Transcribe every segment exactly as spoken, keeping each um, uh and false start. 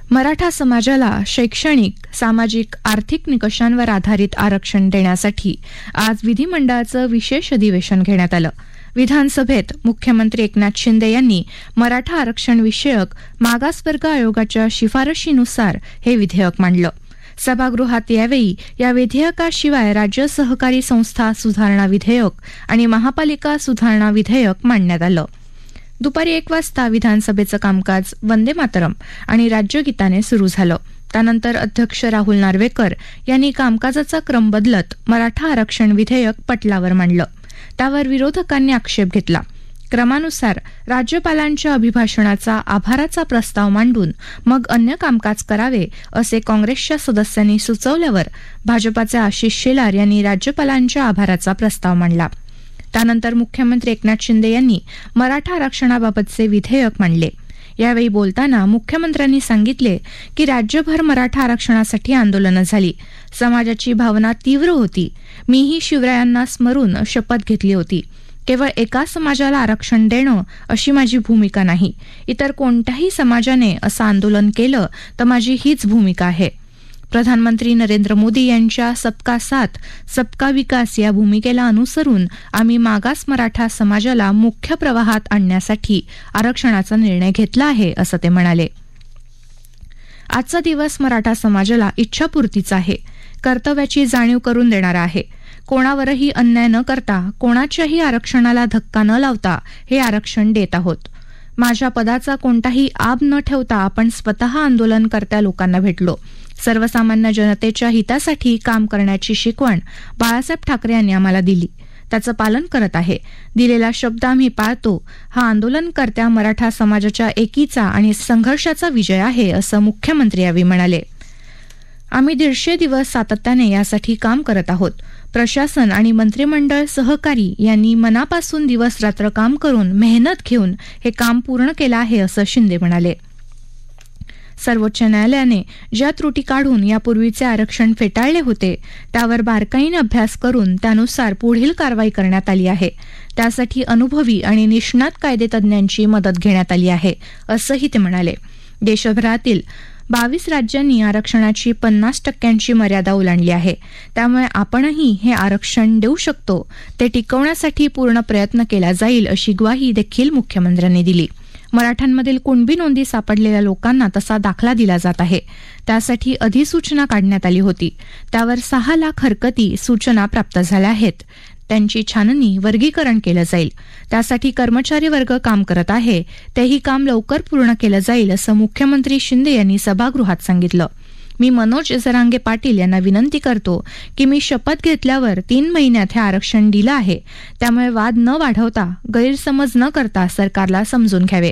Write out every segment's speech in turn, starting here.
मराठा समाजाला शैक्षणिक, सामाजिक, आर्थिक निकषांवर आधारित आरक्षण देण्यासाठी आज विधिमंडळाचं विशेष अधिवेशन घेण्यात आलं. विधानसभेत मुख्यमंत्री एकनाथ शिंदे यांनी मराठा आरक्षण विषयक मागासवर्ग आयोगाच्या शिफारशीनुसार हे विधेयक मांडलं. सभागृहात यावेळी या विधेयकाशिवाय राज्य सहकारी संस्था सुधारणा विधेयक आणि महापालिका सुधारणा विधेयक मांडण्यात आलं. दुपारी एक वाजता विधानसभेचं कामकाज वंदे मातरम आणि राज्यगीताने सुरू झालं. त्यानंतर अध्यक्ष राहुल नार्वेकर यांनी कामकाजाचा क्रम बदलत मराठा आरक्षण विधेयक पटलावर मांडलं. त्यावर विरोधकांनी आक्षेप घेतला. क्रमानुसार राज्यपालांच्या अभिभाषणाचा आभाराचा प्रस्ताव मांडून मग अन्य कामकाज करावे असे काँग्रेसच्या सदस्यांनी सुचवल्यावर भाजपाचे आशिष शेलार यांनी राज्यपालांच्या आभाराचा प्रस्ताव मांडला. त्यानंतर मुख्यमंत्री एकनाथ शिंदे यांनी मराठा आरक्षणाबाबतचे विधेयक मांडले. यावेळी बोलताना मुख्यमंत्र्यांनी सांगितले की राज्यभर मराठा आरक्षणासाठी आंदोलनं झाली. समाजाची भावना तीव्र होती. मीही शिवरायांना स्मरून शपथ घेतली होती. केवळ एका समाजाला आरक्षण देणं अशी माझी भूमिका नाही. इतर कोणत्याही समाजाने असं आंदोलन केलं तर माझी हीच भूमिका आहे. प्रधानमंत्री नरेंद्र मोदी यांच्या सबका साथ सबका विकास या भूमिकेला अनुसरून आम्ही मागास मराठा समाजाला मुख्य प्रवाहात आणण्यासाठी आरक्षणाचा निर्णय घेतला आहे, असं ते म्हणाले. आजचा दिवस मराठा समाजाला इच्छापूर्तीचा आहे, कर्तव्याची जाणीव करून देणारा आहे. कोणावरही अन्याय न करता, कोणाच्याही आरक्षणाला धक्का न लावता हे आरक्षण देत आहोत. माझ्या पदाचा कोणताही आब न ठेवता आपण स्वतः आंदोलनकर्त्या लोकांना भेटलो. सर्वसामान्य जनतेच्या हितासाठी काम करण्याची शिकवण बाळासाहेब ठाकरे यांनी आम्हाला दिली. त्याचं पालन करत आहे. दिलेला शब्द आम्ही पाळतो. हा आंदोलनकर्त्या मराठा समाजाच्या एकीचा आणि संघर्षाचा विजय आहे, असं मुख्यमंत्री यावेळी म्हणाले. आम्ही दीडशे दिवस सातत्याने यासाठी काम करत आहोत. प्रशासन आणि मंत्रिमंडळ सहकारी यांनी मनापासून दिवस रात्र काम करून मेहनत घेऊन हे काम पूर्ण केलं आहे, असं शिंदे म्हणाले. सर्वोच्च न्यायालयाने ज्या त्रुटी काढून यापूर्वीचे आरक्षण फेटाळले होते त्यावर बारकाईने अभ्यास करून त्यानुसार पुढील कारवाई करण्यात आली आहे. त्यासाठी अनुभवी आणि निष्णात कायदेतज्ञांची मदत घेण्यात आली आहे, असंही ते म्हणाले. देशभरातील बावीस राज्यांनी आरक्षणाची पन्नास टक्क्यांची मर्यादा ओलांडली आहे. त्यामुळे आपणही हे आरक्षण देऊ शकतो. ते टिकवण्यासाठी पूर्ण प्रयत्न केला जाईल, अशी ग्वाही देखील मुख्यमंत्र्यांनी दिली. मराठ्यांमधील कुणबी नोंदी सापडलेल्या लोकांना तसा दाखला दिला जात आहे. त्यासाठी अधिसूचना काढण्यात आली होती. त्यावर सहा लाख हरकती सूचना प्राप्त झाल्या आहेत. त्यांची छाननी, वर्गीकरण केलं जाईल. त्यासाठी कर्मचारी वर्ग काम करत आहे. तेही काम लवकर पूर्ण केलं जाईल, असं मुख्यमंत्री शिंदे यांनी सभागृहात सांगितलं. मी मनोज जरांगे पाटील यांना विनंती करतो की मी शपथ घेतल्यावर तीन महिन्यात हे आरक्षण दिलं आहे. त्यामुळे वाद न वाढवता, गैरसमज न करता सरकारला समजून घ्यावे.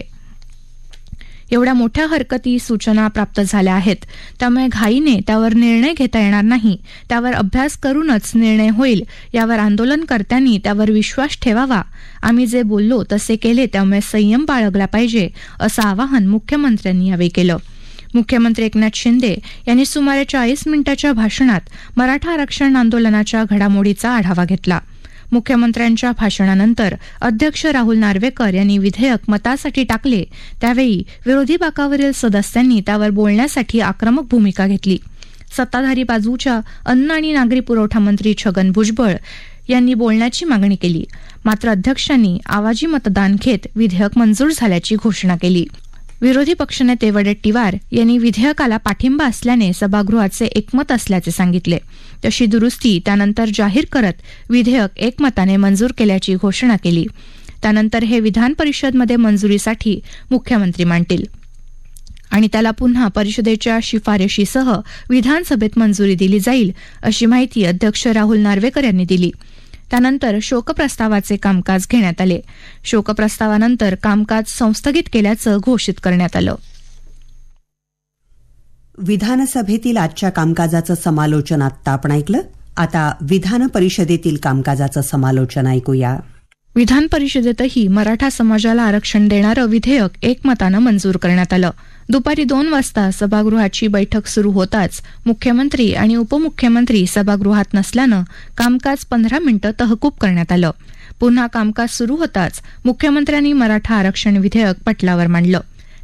एवढ्या मोठ्या हरकती सूचना प्राप्त झाल्या आहेत. त्यामुळे घाईने त्यावर निर्णय घेता येणार नाही. त्यावर अभ्यास करूनच निर्णय होईल. यावर आंदोलनकर्त्यांनी त्यावर विश्वास ठेवावा. आम्ही जे बोललो तसे केले, त्यामुळे संयम बाळगला पाहिजे, असं आवाहन मुख्यमंत्र्यांनी यावेळी केलं. मुख्यमंत्री एकनाथ शिंदे यांनी सुमारे चाळीस मिनिटाच्या भाषणात मराठा आरक्षण आंदोलनाच्या घडामोडीचा आढावा घेतला. मुख्यमंत्र्यांच्या भाषणानंतर अध्यक्ष राहुल नार्वेकर यांनी विधेयक मतासाठी टाकले. त्यावेळी विरोधी बाकावरील सदस्यांनी त्यावर बोलण्यासाठी आक्रमक भूमिका घेतली. सत्ताधारी बाजूच्या अन्न आणि नागरी पुरवठा मंत्री छगन भुजबळ यांनी बोलण्याची मागणी केली. मात्र अध्यक्षांनी आवाजी मतदान घेत विधेयक मंजूर झाल्याची घोषणा केली. विरोधी पक्षनेते वडेट्टीवार यांनी विधेयकाला पाठिंबा असल्याने सभागृहाचे एकमत असल्याचे सांगितले. तशी दुरुस्ती त्यानंतर जाहीर करत विधेयक एकमताने मंजूर केल्याची घोषणा केली. त्यानंतर हे विधान परिषदमध्ये मंजुरीसाठी मुख्यमंत्री मांडतील आणि त्याला पुन्हा परिषदेच्या शिफारशीसह विधानसभेत मंजुरी दिली जाईल, अशी माहिती अध्यक्ष राहुल नार्वेकर यांनी दिली. त्यानंतर शोकप्रस्तावाचे कामकाज घेण्यात आले. शोकप्रस्तावानंतर कामकाज संस्थगित केल्याचं घोषित करण्यात आलं. विधानसभेतील आजच्या कामकाजाचं समालोचन आत्ता आपण ऐकलं. आता विधान परिषदेतील कामकाजाचं समालोचन ऐकूया. विधान परिषदेतही मराठा समाजाला आरक्षण देणारं विधेयक एकमतानं मंजूर करण्यात आलं. दुपारी दोन वाजता सभागृहाची बैठक सुरू होताच मुख्यमंत्री आणि उपमुख्यमंत्री सभागृहात नसल्यानं कामकाज पंधरा मिनिटं तहकूब करण्यात आलं. पुन्हा कामकाज सुरू होताच मुख्यमंत्र्यांनी मराठा आरक्षण विधेयक पटलावर मांडलं.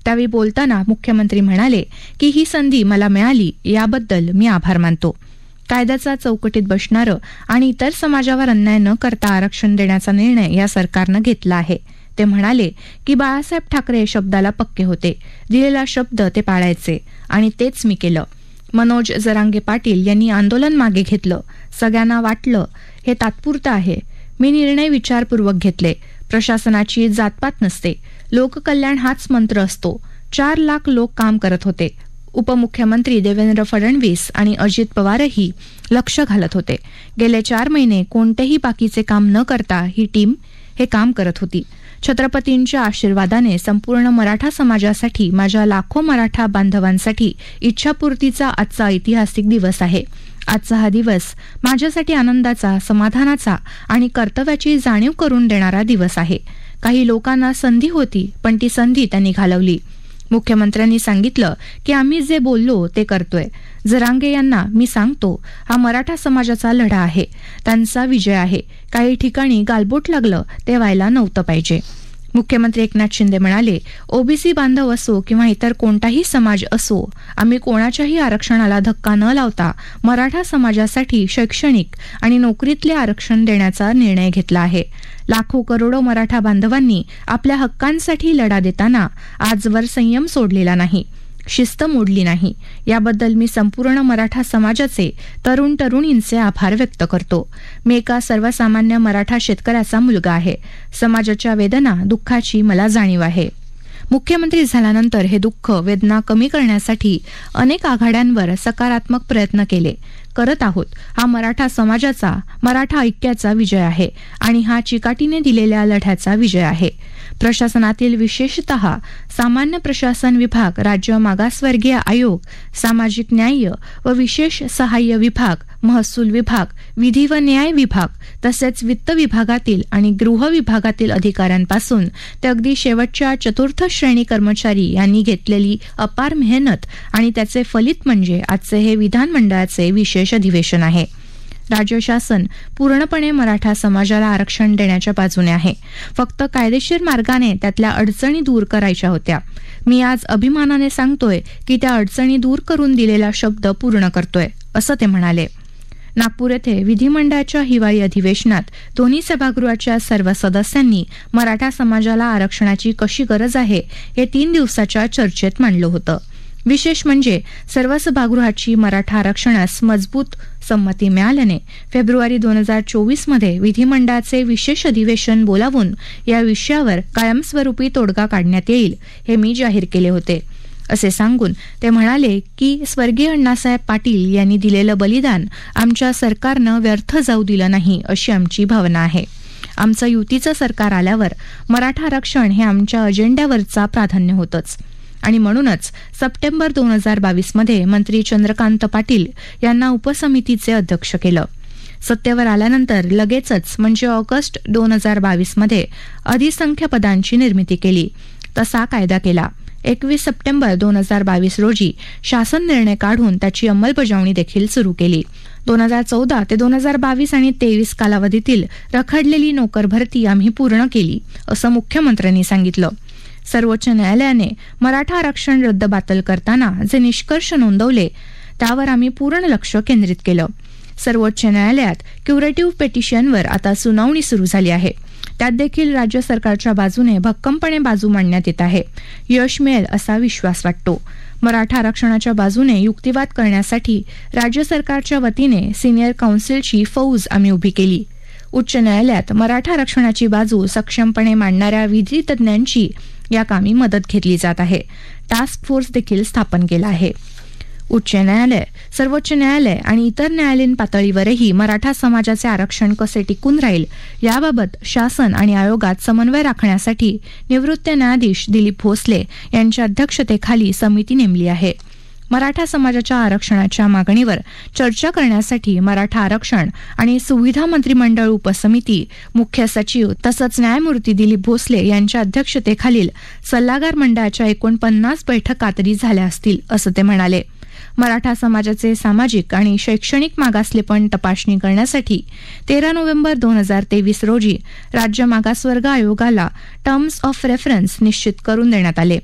त्यावेळी बोलताना मुख्यमंत्री म्हणाले की ही संधी मला मिळाली याबद्दल मी आभार मानतो. कायद्याचा चौकटीत बसणारं आणि इतर समाजावर अन्याय न करता आरक्षण देण्याचा निर्णय या सरकारनं घेतला आहे. ते म्हणाले की बाळासाहेब ठाकरे शब्दाला पक्के होते, दिलेला शब्द ते पाळायचे आणि तेच मी केलं. मनोज जरांगे पाटील यांनी आंदोलन मागे घेतलं. सगळ्यांना वाटलं हे तात्पुरतं आहे. मी निर्णय विचारपूर्वक घेतले. प्रशासनाची जातपात नसते, लोककल्याण हाच मंत्र असतो. चार लाख लोक काम करत होते. उपमुख्यमंत्री देवेंद्र फडणवीस आणि अजित पवारही लक्ष घालत होते. गेले चार महिने कोणतेही बाकीचे काम न करता ही टीम हे काम करत होती. छत्रपतींच्या आशीर्वादाने संपूर्ण मराठा समाजासाठी, माझ्या लाखो मराठा बांधवांसाठी इच्छापूर्तीचा आजचा ऐतिहासिक दिवस आहे. आजचा हा दिवस माझ्यासाठी आनंदाचा, समाधानाचा आणि कर्तव्याची जाणीव करून देणारा दिवस आहे. काही लोकांना संधी होती, पण ती संधी त्यांनी घालवली. मुख्यमंत्र्यांनी सांगितलं की आम्ही जे बोललो ते करतोय. जरांगे यांना मी सांगतो, हा मराठा समाजाचा लढा आहे, त्यांचा विजय आहे. काही ठिकाणी गालबोट लागलं ते व्हायला नव्हतं पाहिजे. मुख्यमंत्री एकनाथ शिंदे म्हणाले, ओबीसी बांधव असो किंवा इतर कोणताही समाज असो, आम्ही कोणाच्याही आरक्षणाला धक्का न लावता मराठा समाजासाठी शैक्षणिक आणि नोकरीतले आरक्षण देण्याचा निर्णय घेतला आहे. लाखो करोडो मराठा बांधवांनी आपल्या हक्कांसाठी लढा देताना आजवर संयम सोडलेला नाही, शिस्त मोडली नाही. याबद्दल मी संपूर्ण मराठा समाजाचे, तरुण तरुणींचे आभार व्यक्त करतो. मी एका सर्वसामान्य मराठा शेतकऱ्याचा मुलगा आहे. समाजाच्या वेदना, दुःखाची मला जाणीव आहे. मुख्यमंत्री झाल्यानंतर हे दुःख, वेदना कमी करण्यासाठी अनेक आघाड्यांवर सकारात्मक प्रयत्न केले, करत आहोत. हा मराठा समाजाचा, मराठा ऐक्याचा विजय आहे आणि हा चिकाटीने दिलेल्या लढ्याचा विजय आहे. प्रशासनातील विशेषतः सामान्य प्रशासन विभाग, राज्य मागासवर्गीय आयोग, सामाजिक न्याय व विशेष सहाय्य विभाग, महसूल विभाग, विधी व न्याय विभाग तसेच वित्त विभागातील आणि गृह विभागातील अधिकाऱ्यांपासून ते अगदी शेवटच्या चतुर्थ श्रेणी कर्मचारी यांनी घेतलेली अपार मेहनत आणि त्याचे फलित म्हणजे आजचे हे विधानमंडळाचे विशेष अधिवेशन आहे. राज्य शासन पूर्णपणे मराठा समाजाला आरक्षण देण्याच्या बाजूने आहे. फक्त कायदेशीर मार्गाने त्यातल्या अडचणी दूर करायच्या होत्या. मी आज अभिमानाने सांगतोय की त्या अडचणी दूर करून दिलेला शब्द पूर्ण करतोय, असं ते म्हणाले. नागपूर येथे विधिमंडळाच्या हिवाळी अधिवेशनात दोन्ही सभागृहाच्या सर्व सदस्यांनी मराठा समाजाला आरक्षणाची कशी गरज आहे हे तीन दिवसाच्या चर्चेत मांडलं होतं. विशेष म्हणजे सर्व सभागृहाची मराठा आरक्षणास मजबूत संमती मिळाल्याने फेब्रुवारी दोन हजार चोवीस मध्ये विधिमंडळाचे विशेष अधिवेशन बोलावून या विषयावर कायमस्वरूपी तोडगा काढण्यात येईल हे मी जाहीर केले होते, असे सांगून ते म्हणाले की स्वर्गीय अण्णासाहेब पाटील यांनी दिलेलं बलिदान आमच्या सरकारनं व्यर्थ जाऊ दिलं नाही, अशी आमची भावना आहे. आमचं युतीचं सरकार आल्यावर मराठा आरक्षण हे आमच्या अजेंड्यावरचा प्राधान्य होतंच आणि म्हणूनच सप्टेंबर दोन हजार बावीस मध्ये मंत्री चंद्रकांत पाटील यांना उपसमितीचे अध्यक्ष केलं. सत्तेवर आल्यानंतर लगेचच म्हणजे ऑगस्ट दोन हजार बावीस मध्ये अधिसंख्य पदांची निर्मिती केली, तसा कायदा केला. एकवीस सप्टेंबर दोन हजार बावीस रोजी शासन निर्णय काढून त्याची अंमलबजावणी देखील सुरू केली. दोन हजार चौदा ते दोन हजार बावीस आणि तेवीस कालावधीतील रखडलेली नोकर भरती आम्ही पूर्ण केली, असं मुख्यमंत्र्यांनी सांगितलं. सर्वोच्च न्यायालयाने मराठा आरक्षण रद्दबातल करताना जे निष्कर्ष नोंदवले त्यावर आम्ही पूर्ण लक्ष केंद्रित केलं. सर्वोच्च न्यायालयात क्युरेटिव्ह पेटिशनवर आता सुनावणी सुरू झाली आहे. त्यात देखील राज्य सरकारच्या बाजूने भक्कमपणे बाजू मांडण्यात येत आहे. यश मिळेल असा विश्वास वाटतो. मराठा आरक्षणाच्या बाजूने युक्तिवाद करण्यासाठी राज्य सरकारच्या वतीने सिनियर काउन्सिलची फौज आम्ही उभी केली. उच्च न्यायालयात मराठा आरक्षणाची बाजू सक्षमपणे मांडणाऱ्या विधी तज्ज्ञांची या कामी मदत घेतली जात आहे. टास्क फोर्स देखील स्थापन केला आहे. उच्च न्यायालय, सर्वोच्च न्यायालय आणि इतर न्यायालयीन पातळीवरही मराठा समाजाचे आरक्षण कसे टिकून राहील याबाबत शासन आणि आयोगात समन्वय राखण्यासाठी निवृत्त न्यायाधीश दिलीप भोसले यांच्या अध्यक्षतेखाली समिती नेमली आहे. मराठा समाजाच्या आरक्षणाच्या मागणीवर चर्चा करण्यासाठी मराठा आरक्षण आणि सुविधा मंत्रिमंडळ उपसमिती, मुख्य सचिव तसंच न्यायमूर्ती दिलीप भोसले यांच्या अध्यक्षतेखालील सल्लागार मंडळाच्या एकूण पन्नास बैठका तरी झाल्या असतील, असं ते म्हणाले. मराठा समाजाचे सामाजिक आणि शैक्षणिक मागासलेपण तपासणी करण्यासाठी तेरा नोव्हेंबर दोन हजार तेवीस रोजी राज्य मागासवर्ग आयोगाला टर्म्स ऑफ रेफरन्स निश्चित करून देण्यात आले.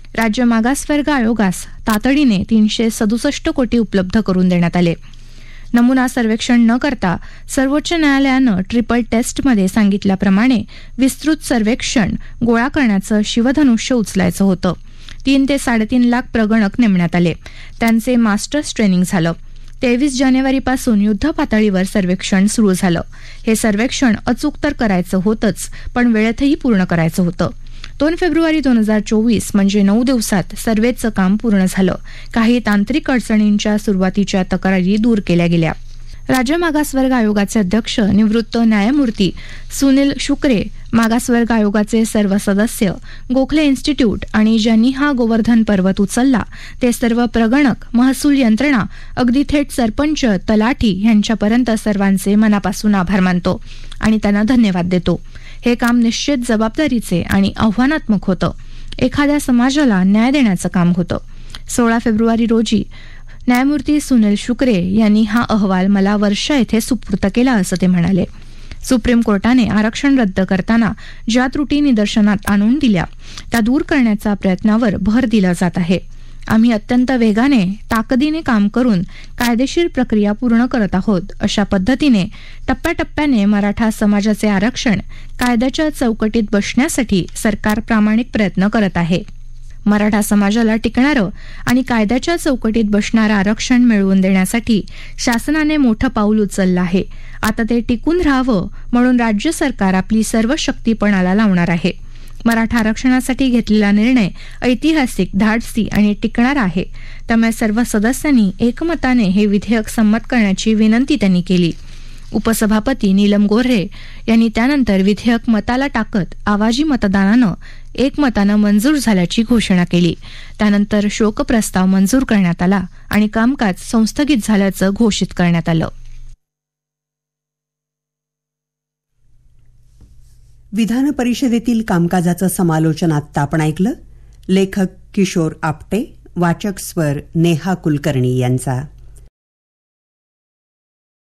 राज्य मागासवर्ग आयोगास तातडीने तीनशे सदुसष्ट कोटी उपलब्ध करून देण्यात आले. नमुना सर्वेक्षण न करता सर्वोच्च न्यायालयानं ट्रिपल टेस्टमध्ये सांगितल्याप्रमाणे विस्तृत सर्वेक्षण गोळा करण्याचं शिवधनुष्य उचलायचं होतं. तीन ते साडेतीन लाख प्रगणक नेमण्यात आले. त्यांचे मास्टर्स ट्रेनिंग झालं. तेवीस जानेवारीपासून युद्ध पातळीवर सर्वेक्षण सुरू झालं. हे सर्वेक्षण अचूक तर करायचं होतंच, पण वेळेतही पूर्ण करायचं होतं. दोन फेब्रुवारी दोन हजार चोवीस म्हणजे नऊ दिवसात सर्वेचं काम पूर्ण झालं. काही तांत्रिक अडचणींच्या सुरुवातीच्या तक्रारी दूर केल्या गेल्या. राज्य मागासवर्ग आयोगाचे अध्यक्ष निवृत्त न्यायमूर्ती सुनील शुक्रे, मागासवर्ग आयोगाचे सर्व सदस्य, गोखले इन्स्टिट्यूट आणि ज्यांनी हा गोवर्धन पर्वत उचलला ते सर्व प्रगणक, महसूल यंत्रणा, अगदी थेट सरपंच, तलाठी यांच्यापर्यंत सर्वांचे मनापासून आभार मानतो आणि त्यांना धन्यवाद देतो. हे काम निश्चित जबाबदारीचे आणि आव्हानात्मक होतं. एखाद्या समाजाला न्याय देण्याचं काम होतं. सोळा फेब्रुवारी रोजी न्यायमूर्ती सुनील शुक्रे यांनी हा अहवाल मला वर्षा येथे सुपूर्द केला असं ते म्हणाले. सुप्रीम कोर्टाने आरक्षण रद्द करताना ज्या त्रुटी निदर्शनात आणून दिल्या त्या दूर करण्याच्या प्रयत्नावर भर दिला जात आहे. आम्ही अत्यंत वेगाने, ताकदीने काम करून कायदेशीर प्रक्रिया पूर्ण करत आहोत. अशा पद्धतीने टप्प्याटप्प्याने मराठा समाजाचे आरक्षण कायद्याच्या चौकटीत बसण्यासाठी सरकार प्रामाणिक प्रयत्न करत आहे. मराठा समाजाला टिकणारं आणि कायद्याच्या चौकटीत बसणारं आरक्षण मिळवून देण्यासाठी शासनाने मोठं पाऊल उचललं आहे. आता ते टिकून राहावं म्हणून राज्य सरकार आपली सर्व शक्ती पणाला लावणार आहे. मराठा आरक्षणासाठी घेतलेला निर्णय ऐतिहासिक, धाडसी आणि टिकणारा आहे. त्यामुळे सर्व सदस्यांनी एकमताने हे विधेयक संमत करण्याची विनंती त्यांनी केली. उपसभापती नीलम गोऱ्हे यांनी त्यानंतर विधेयक मताला टाकत आवाजी मतदानानं एकमतानं मंजूर झाल्याची घोषणा केली. त्यानंतर शोकप्रस्ताव मंजूर करण्यात आला आणि कामकाज संस्थगित झाल्याचं घोषित करण्यात आलं. विधान परिषदेतील कामकाजाचं समालोचन आत्ता आपण ऐकलं. लेखक किशोर आपटे, वाचक स्वर नेहा कुलकर्णी यांचा.